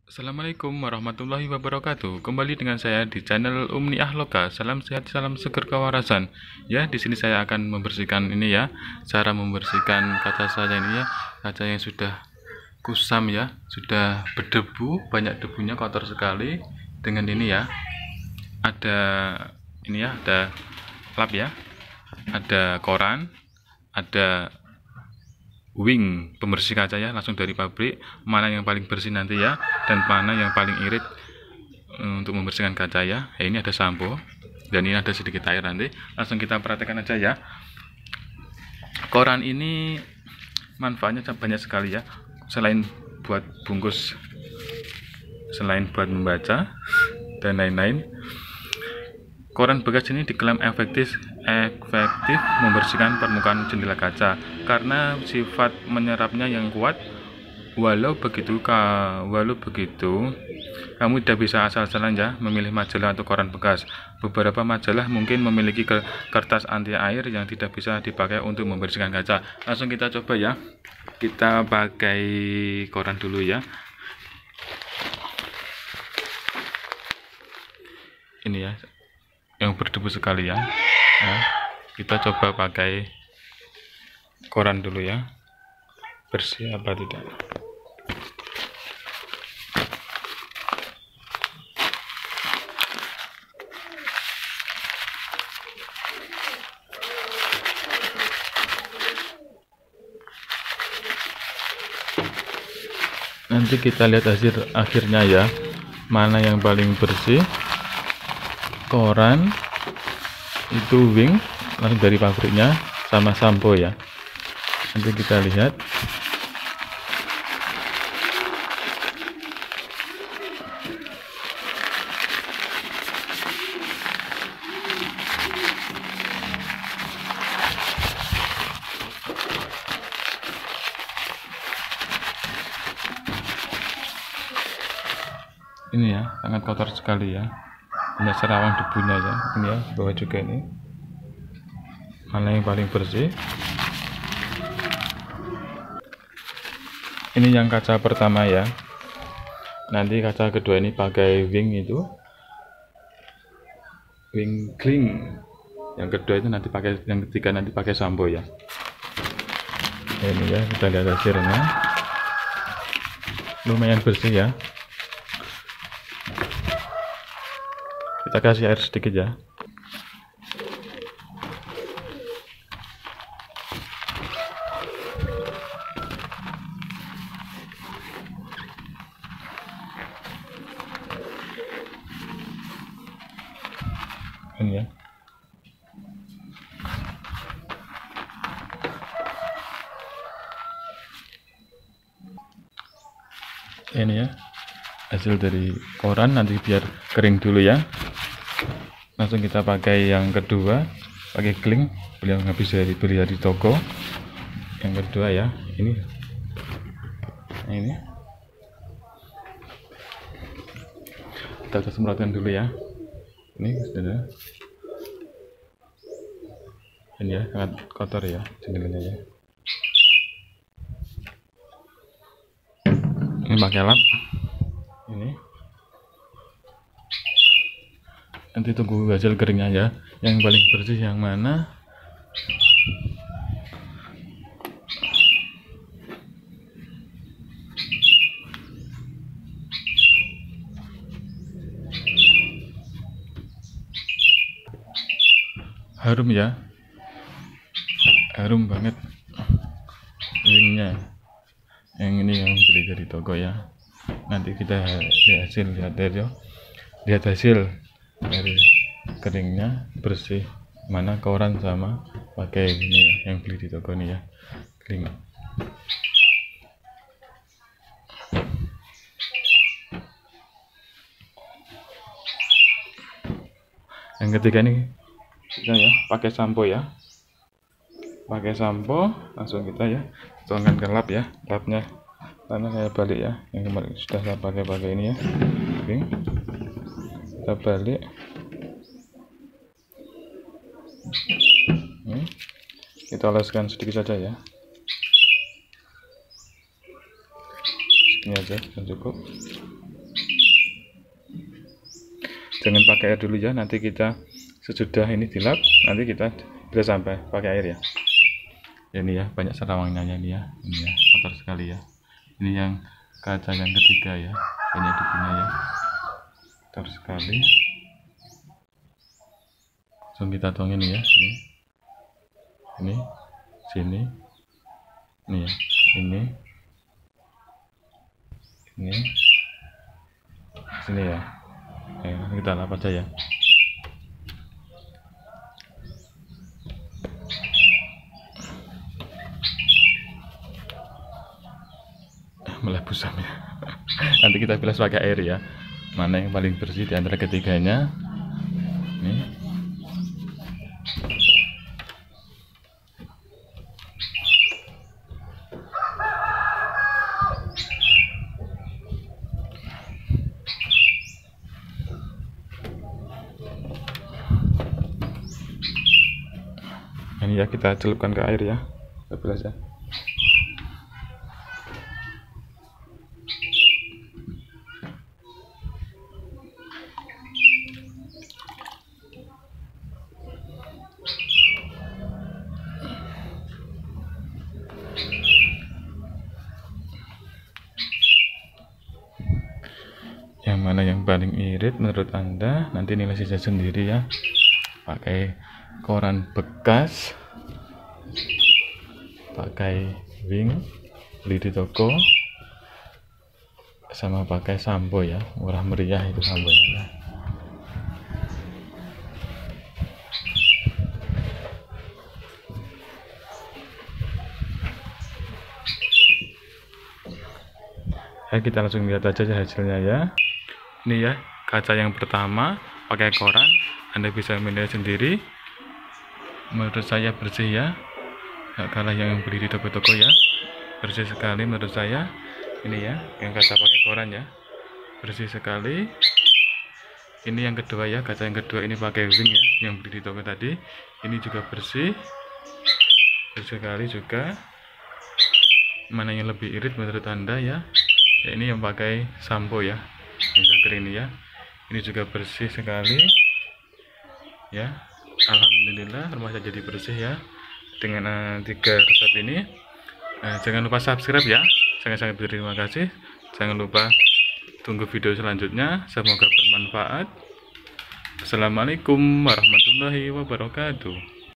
Assalamualaikum warahmatullahi wabarakatuh. Kembali dengan saya di channel Umniah Loka. Salam sehat, salam seger kewarasan. Ya, di sini saya akan membersihkan ini ya. Cara membersihkan kaca saya ini ya. Kaca yang sudah kusam ya, sudah berdebu, banyak debunya, kotor sekali. Dengan ini ya. Ada ini ya, ada lap ya. Ada koran, ada wing pembersih kaca ya, langsung dari pabrik. Mana yang paling bersih nanti ya, dan mana yang paling irit untuk membersihkan kaca ya. Ini ada sampo dan ini ada sedikit air, nanti langsung kita perhatikan aja ya. Koran ini manfaatnya banyak sekali ya, selain buat bungkus, selain buat membaca dan lain-lain. Koran bekas ini diklaim efektif membersihkan permukaan jendela kaca karena sifat menyerapnya yang kuat. Walau begitu, kamu tidak bisa asal-asalan ya memilih majalah atau koran bekas. Beberapa majalah mungkin memiliki kertas anti air yang tidak bisa dipakai untuk membersihkan kaca. Langsung kita coba ya. Kita pakai koran dulu ya. Ini ya, yang berdebu sekali ya. Nah, kita coba pakai koran dulu ya, bersih apa tidak. Nanti kita lihat hasil akhirnya ya, mana yang paling bersih. Koran itu wing langsung dari pabriknya, sama sampo ya. Nanti kita lihat. Ini ya, sangat kotor sekali ya, banyak serawang debunya ya. Ini ya, bawah juga ini. Mana yang paling bersih? Ini yang kaca pertama ya. Nanti kaca kedua ini pakai wing itu, wing clean. Yang kedua itu nanti pakai, yang ketiga nanti pakai sampo ya. Ini ya, kita lihat hasilnya. Lumayan bersih ya. Kita kasih air sedikit ya. Ini ya. Ini ya, hasil dari koran. Nanti biar kering dulu ya. Langsung kita pakai yang kedua, pakai kling, beli yang habis beli dari toko. Yang kedua ya, ini. Nah, ini kita semprotkan dulu ya. Ini sudah. Ini ya, sangat kotor ya jendelanya ya. Ini pakai lap. Ini. Nanti tunggu hasil keringnya ya. Yang paling bersih yang mana? Harum ya, harum banget wingnya. Yang ini yang beli dari toko ya. Nanti kita lihat hasil dari keringnya bersih mana koran sama pakai ini ya, yang beli di toko nih ya, kering. Yang ketiga nih kita ya pakai sampo ya, pakai sampo. Langsung kita ya tuangkan ke lap ya, lapnya karena saya balik ya, yang kemarin sudah saya pakai ini ya. Oke, kita balik. Kita oleskan sedikit saja ya, segini aja cukup. Jangan pakai air dulu ya, nanti kita sesudah ini dilap nanti kita bisa sampai pakai air ya. Ini ya banyak serawangnya ini ya, kotor sekali ya. Ini yang kaca yang ketiga ya, banyak debunya ya, kotor sekali. Langsung kita tuang ini ya, ini sini, ini ya, ini sini ya. Kita lap aja ya. Malah busam ya. Nanti kita bilas pakai air ya, mana yang paling bersih di antara ketiganya. Ini ya, kita celupkan ke air ya, kita bilas ya. Yang mana yang paling irit menurut Anda? Nanti nilai saja sendiri ya. Pakai koran bekas, pakai wing beli di toko, sama pakai sampo ya, murah meriah itu sampo ya. Kita langsung lihat aja hasilnya ya. Ini ya kaca yang pertama pakai koran, Anda bisa menilai sendiri. Menurut saya bersih ya, nggak kalah yang beli di toko-toko ya, bersih sekali menurut saya. Ini ya yang kaca pakai koran ya, bersih sekali. Ini yang kedua ya, kaca yang kedua ini pakai wing ya, yang beli di toko tadi. Ini juga bersih sekali juga. Mana yang lebih irit menurut Anda ya? Ini yang pakai sampo ya, ini ya, ini juga bersih sekali ya. Alhamdulillah rumah saya jadi bersih ya dengan 3 resep ini. Jangan lupa subscribe ya, sangat-sangat berterima kasih. Jangan lupa tunggu video selanjutnya, semoga bermanfaat. Assalamualaikum warahmatullahi wabarakatuh.